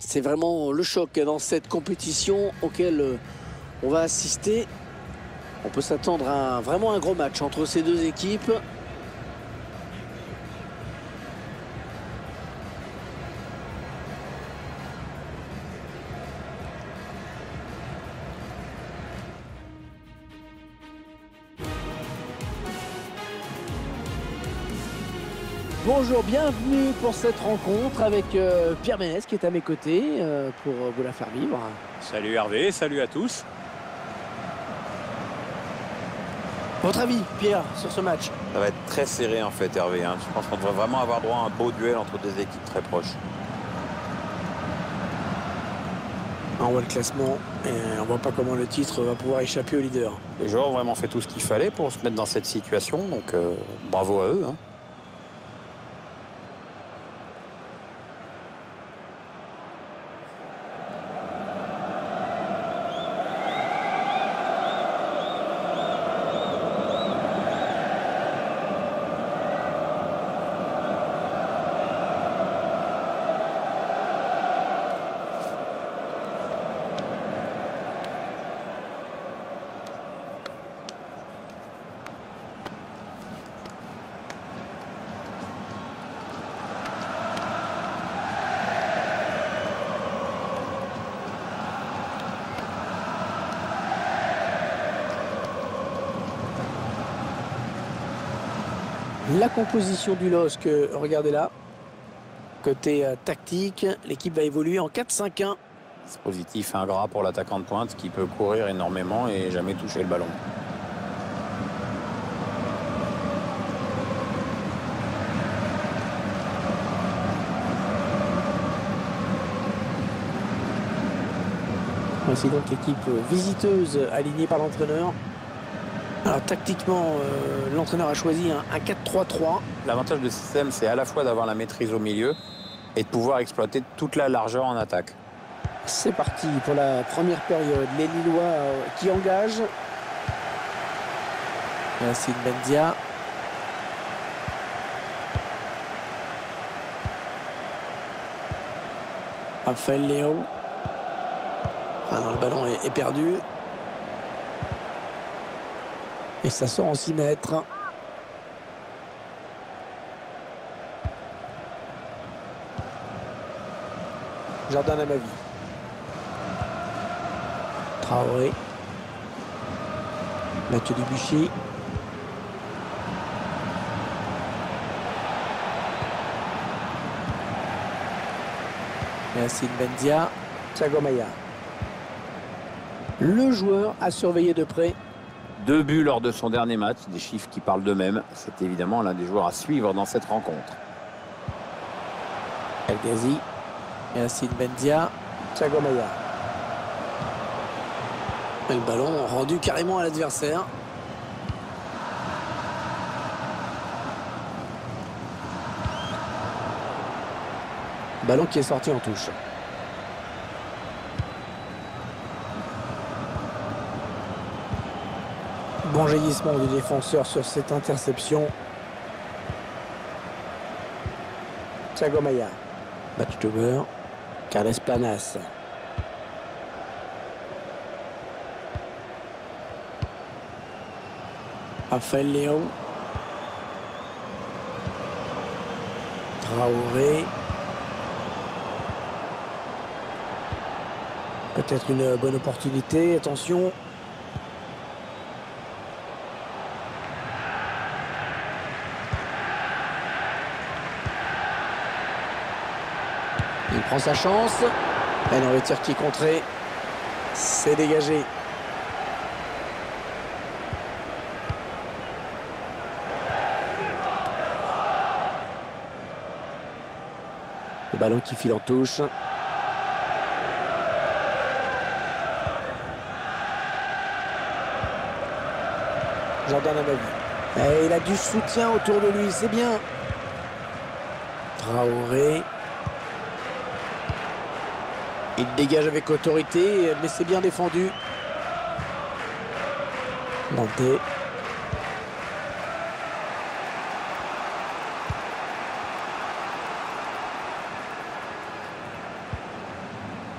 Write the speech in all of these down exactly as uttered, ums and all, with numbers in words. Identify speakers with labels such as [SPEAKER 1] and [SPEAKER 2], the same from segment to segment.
[SPEAKER 1] C'est vraiment le choc dans cette compétition auquel on va assister. On peut s'attendre à un, vraiment un gros match entre ces deux équipes. Bonjour, bienvenue pour cette rencontre avec euh, Pierre Ménès qui est à mes côtés euh, pour vous la faire vivre.
[SPEAKER 2] Salut Hervé, salut à tous.
[SPEAKER 1] Votre avis, Pierre, sur ce match?
[SPEAKER 3] Ça va être très serré en fait, Hervé. Hein. Je pense qu'on devrait vraiment avoir droit à un beau duel entre deux équipes très proches.
[SPEAKER 1] On voit le classement et on voit pas comment le titre va pouvoir échapper au leader.
[SPEAKER 3] Les joueurs ont vraiment fait tout ce qu'il fallait pour se mettre dans cette situation, donc euh, bravo à eux. Hein.
[SPEAKER 1] La composition du L O S C, regardez là. Côté euh, tactique, l'équipe va évoluer en quatre cinq un.
[SPEAKER 3] Dispositif ingrat pour l'attaquant de pointe qui peut courir énormément et jamais toucher le ballon.
[SPEAKER 1] Voici donc l'équipe visiteuse alignée par l'entraîneur. Alors tactiquement, euh, l'entraîneur a choisi un, un quatre trois trois.
[SPEAKER 3] L'avantage de ce système, c'est à la fois d'avoir la maîtrise au milieu et de pouvoir exploiter toute la largeur en attaque.
[SPEAKER 1] C'est parti pour la première période. Les Lillois euh, qui engagent. Yacine Bendia. Raphaël Léo. Ah non, le ballon est, est perdu. Et ça sort en six mètres. Jordan Amavi. Traoré. Mathieu Debuchy. Yacine Bendia. Thiago Maia. Le joueur à surveiller de près.
[SPEAKER 3] Deux buts lors de son dernier match, des chiffres qui parlent d'eux-mêmes. C'est évidemment l'un des joueurs à suivre dans cette rencontre.
[SPEAKER 1] El Ghazi. Yacine Bendia. Thiago Maia. Et le ballon rendu carrément à l'adversaire. Ballon qui est sorti en touche. Bon jaillissement du défenseur sur cette interception. Thiago Maia. Batstuber. Carles Planas. Raphaël Léo. Traoré. Peut-être une bonne opportunité. Attention. Il prend sa chance. Et non, le tir qui est contré. C'est dégagé. Le ballon qui file en touche. Jordan Amavi. Et il a du soutien autour de lui, c'est bien. Traoré. Il dégage avec autorité, mais c'est bien défendu. Nantais.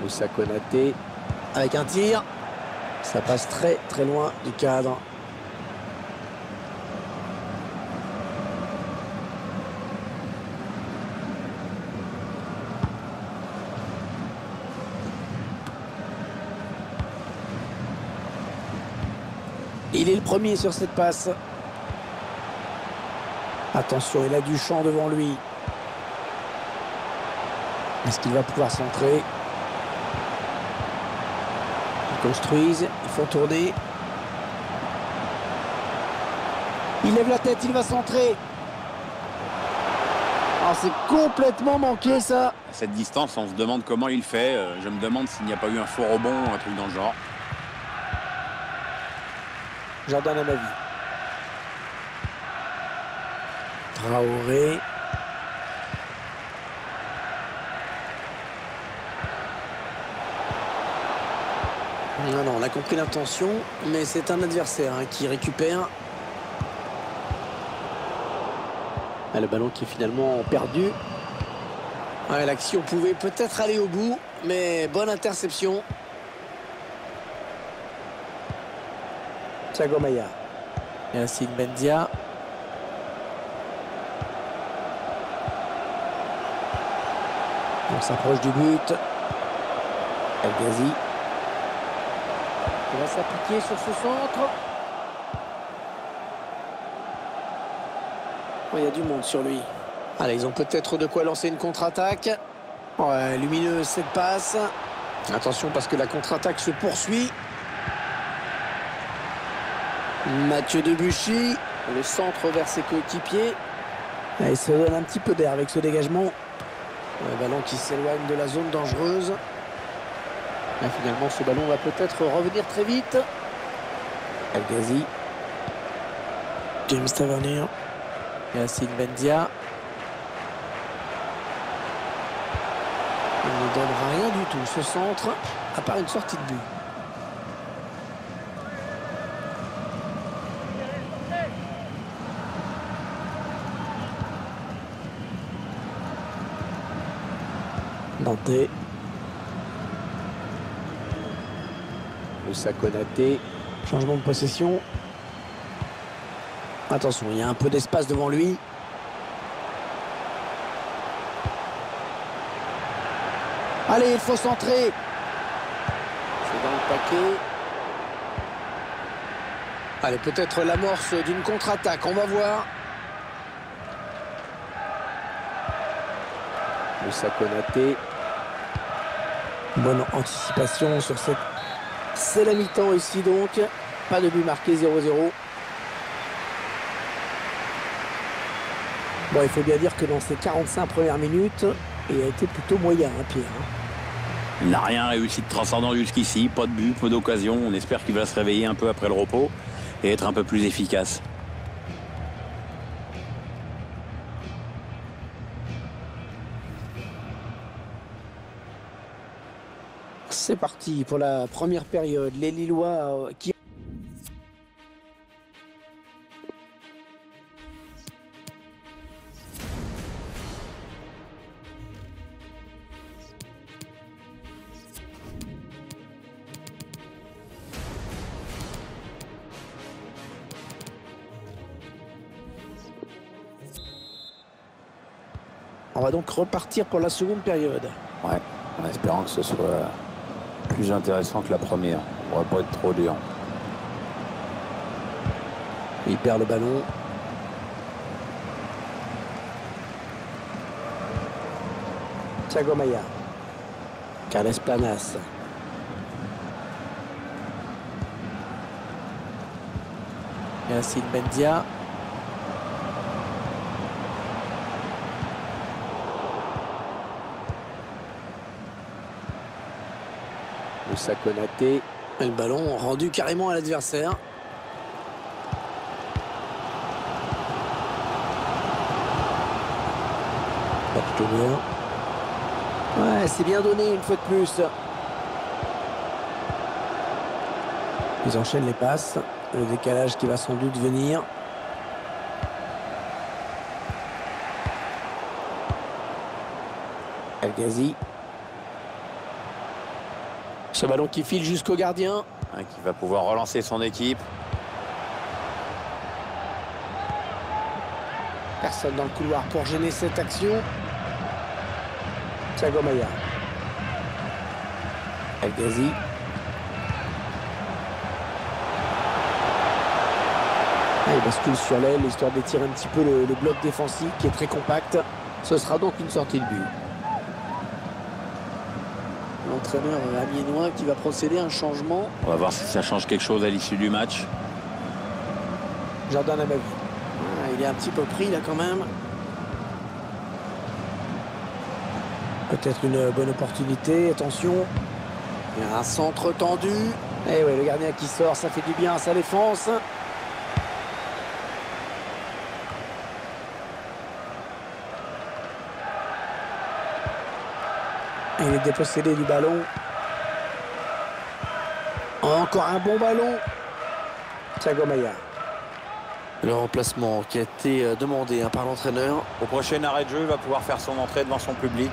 [SPEAKER 1] Moussa Konaté avec un tir. Ça passe très très loin du cadre. Il est le premier sur cette passe. Attention, il a du champ devant lui. Est-ce qu'il va pouvoir centrer? Ils construisent, ils font tourner. Il lève la tête, il va centrer. Ah, c'est complètement manqué ça.
[SPEAKER 3] À cette distance, on se demande comment il fait. Euh, Je me demande s'il n'y a pas eu un faux rebond ou un truc dans le genre.
[SPEAKER 1] Jordan Amavi. Traoré. Non, non, on a compris l'intention, mais c'est un adversaire hein, qui récupère. Ah, le ballon qui est finalement perdu. Ouais, l'action pouvait peut-être aller au bout, mais bonne interception. Thiago Maia. Yacine Bendia. On s'approche du but. El Ghazi. Il va s'appliquer sur ce centre. Oh, il y a du monde sur lui. Allez, ils ont peut-être de quoi lancer une contre-attaque. Ouais, lumineuse cette passe. Attention parce que la contre-attaque se poursuit. Mathieu Debuchy, le centre vers ses coéquipiers. Il se donne un petit peu d'air avec ce dégagement. Un ballon qui s'éloigne de la zone dangereuse. Et finalement, ce ballon va peut-être revenir très vite. El Ghazi. James Tavernier. Yacine Bendia. Il ne donnera rien du tout, ce centre, à part une sortie de but. Nantais. Moussa Konaté. Changement de possession. Attention, il y a un peu d'espace devant lui. Allez, il faut centrer. C'est dans le paquet. Allez, peut-être l'amorce d'une contre-attaque. On va voir. Moussa Konaté. Bonne anticipation sur cette... C'est la mi-temps ici donc. Pas de but marqué, zéro zéro. Bon, il faut bien dire que dans ces quarante-cinq premières minutes, il a été plutôt moyen, hein, Pierre.
[SPEAKER 3] Il n'a rien réussi de transcendant jusqu'ici. Pas de but, peu d'occasion. On espère qu'il va se réveiller un peu après le repos et être un peu plus efficace.
[SPEAKER 1] C'est parti pour la première période. Les Lillois euh, qui... On va donc repartir pour la seconde période.
[SPEAKER 3] Ouais, en espérant que ce soit plus intéressant que la première. On va pas être trop dur.
[SPEAKER 1] Il perd le ballon. Thiago Maia. Carles Planas. Yacine Bendia. Moussa Konaté. Le ballon rendu carrément à l'adversaire. Pas plutôt bien. Ouais, c'est bien donné une fois de plus. Ils enchaînent les passes. Le décalage qui va sans doute venir. El Ghazi. Ce ballon qui file jusqu'au gardien.
[SPEAKER 3] Hein, qui va pouvoir relancer son équipe.
[SPEAKER 1] Personne dans le couloir pour gêner cette action. Thiago Maia. El Ghazi. Ah, il bascule sur l'aile, histoire d'étirer un petit peu le, le bloc défensif qui est très compact. Ce sera donc une sortie de but. L'entraîneur amiénois qui va procéder à un changement.
[SPEAKER 3] On va voir si ça change quelque chose à l'issue du match.
[SPEAKER 1] Jordan Amavi. Ah, il est un petit peu pris là quand même. Peut-être une bonne opportunité. Attention. Il y a un centre tendu. Et ouais, le gardien qui sort, ça fait du bien à sa défense. Il est dépossédé du ballon. Encore un bon ballon. Thiago Maia. Le remplacement qui a été demandé hein, par l'entraîneur.
[SPEAKER 3] Au prochain arrêt de jeu, il va pouvoir faire son entrée devant son public.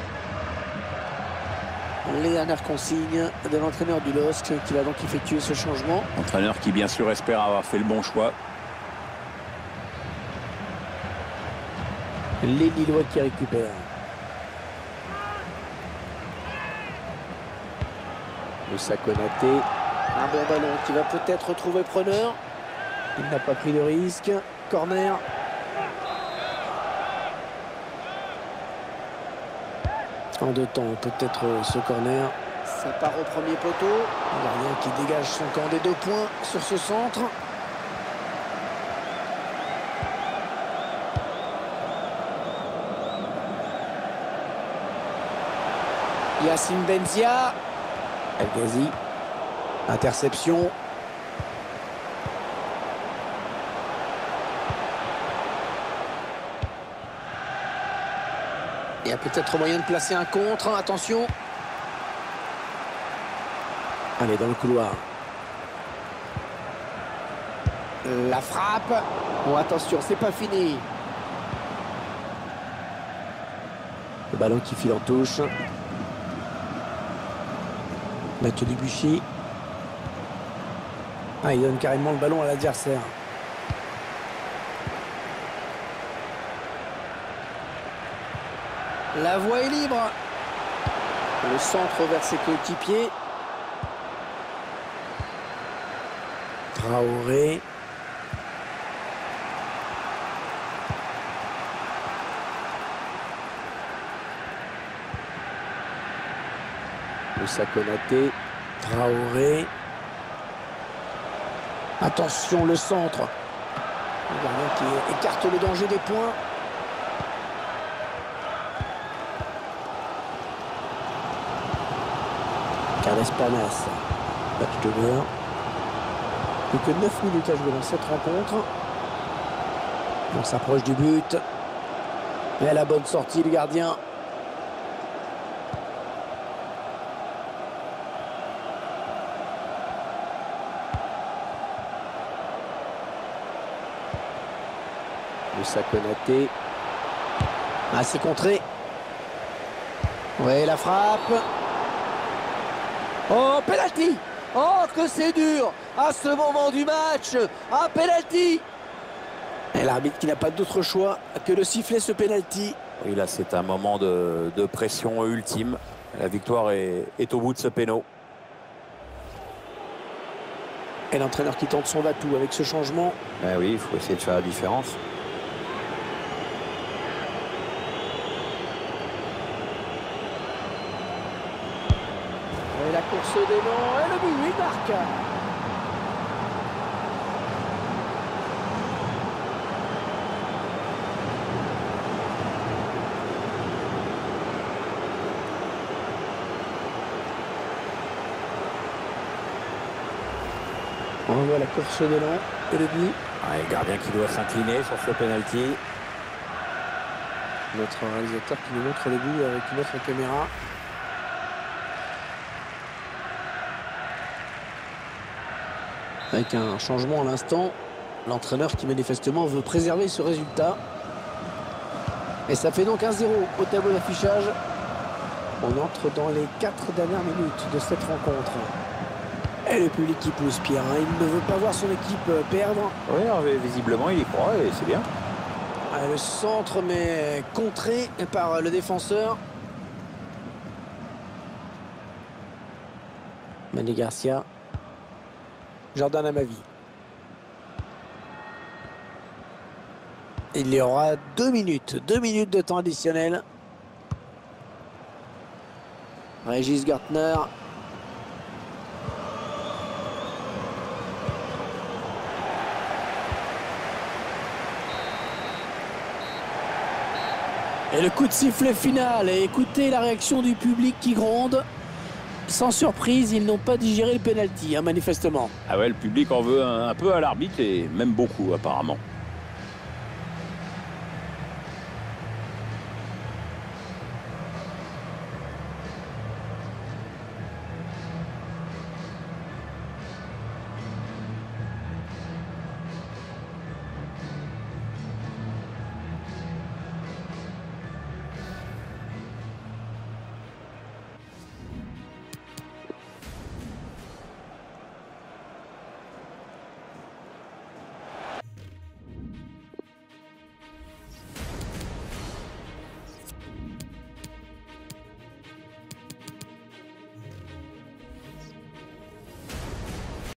[SPEAKER 1] Les dernières consignes de l'entraîneur du L O S C qui va donc effectuer ce changement.
[SPEAKER 3] Entraîneur qui bien sûr espère avoir fait le bon choix.
[SPEAKER 1] Les Lillois qui récupèrent. Moussa Konaté. Un bon ballon qui va peut-être retrouver preneur. Il n'a pas pris de risque. Corner. En deux temps, peut-être ce corner. Ça part au premier poteau. Le gardien qui dégage son camp des deux points sur ce centre. Yacine Benzia. El Ghazi. Interception. Il y a peut-être moyen de placer un contre. Attention. Allez, dans le couloir. La frappe. Bon, attention, c'est pas fini. Le ballon qui file en touche. Mathieu Debuchy. Ah, il donne carrément le ballon à l'adversaire. La voie est libre. Le centre vers ses coéquipiers. Traoré. Moussa Konaté. Traoré. Attention, le centre. Le gardien qui écarte le danger des points. Carles Panas. Match de beurre. Plus que neuf minutes à jouer dans cette rencontre. On s'approche du but. Et à la bonne sortie, le gardien. Moussa Konaté. Ah, c'est contré. Ouais, la frappe. Oh, penalty. Oh, que c'est dur à ce moment du match. Ah, penalty. Et l'arbitre qui n'a pas d'autre choix que de siffler ce penalty.
[SPEAKER 3] Oui, là, c'est un moment de, de pression ultime. La victoire est, est au bout de ce péno.
[SPEAKER 1] Et l'entraîneur qui tente son atout avec ce changement.
[SPEAKER 3] Ben oui, il faut essayer de faire la différence.
[SPEAKER 1] Et la course d'élan et le but, il marque. On voit la course d'élan et le but.
[SPEAKER 3] Ah, le gardien qui doit s'incliner sur ce penalty.
[SPEAKER 1] Notre réalisateur qui nous montre le but avec une autre caméra. Avec un changement à l'instant, l'entraîneur qui manifestement veut préserver ce résultat. Et ça fait donc un zéro au tableau d'affichage. On entre dans les quatre dernières minutes de cette rencontre. Et le public qui pousse Pierre, hein. Il ne veut pas voir son équipe perdre.
[SPEAKER 3] Oui, Hervé, visiblement, il y croit et c'est bien.
[SPEAKER 1] Ah, le centre, mais contré par le défenseur. Mané Garcia. Jordan Amavi. Il y aura deux minutes. Deux minutes de temps additionnel. Régis Gartner. Et le coup de sifflet final. Et écoutez la réaction du public qui gronde. Sans surprise, ils n'ont pas digéré le pénalty, hein, manifestement.
[SPEAKER 3] Ah ouais, le public en veut un, un peu à l'arbitre et même beaucoup apparemment.